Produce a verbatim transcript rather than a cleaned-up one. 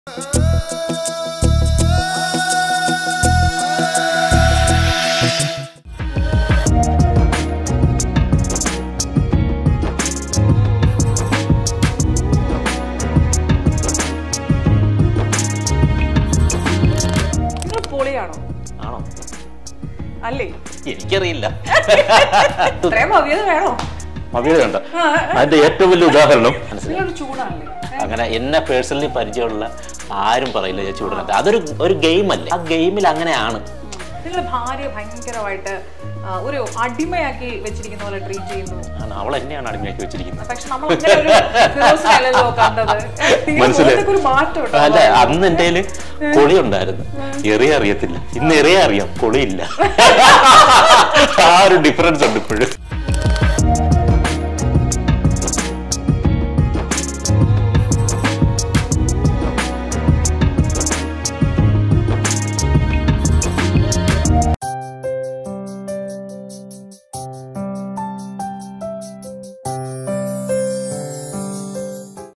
എനിക്കറിയില്ല. അതിന്റെ ഏറ്റവും വലിയ ഉദാഹരണം അങ്ങനെ എന്നെ പേഴ്സണലി പരിചയമുള്ള ആരും പറയില്ല ഞാൻ ചൂടനത്തെ. അതൊരു ഒരു ഗെയിം അല്ലേ, ആ ഗെയിമിൽ അങ്ങനെയാണ്. നിങ്ങളുടെ ഭാര്യ ഭയങ്കരമായിട്ട് ഒരു അടിമയാക്കി വെച്ചിരിക്കുന്ന പോലെ ട്രീറ്റ് ചെയ്യുന്നു. അവൾ എന്നെയാണ് അടിമയാക്കി വെച്ചിരിക്കുന്നത്. പക്ഷെ നമ്മൾ കണ്ടത് അല്ല, അന്ന് എന്റെ കയ്യില് കൊളി ഉണ്ടായിരുന്നു, എറിയ അറിയത്തില്ല. ഇന്ന് എറിയ അറിയാം, കൊളിയില്ല. ആ ഒരു ഡിഫറൻസ് ഉണ്ട് ഇപ്പോഴും.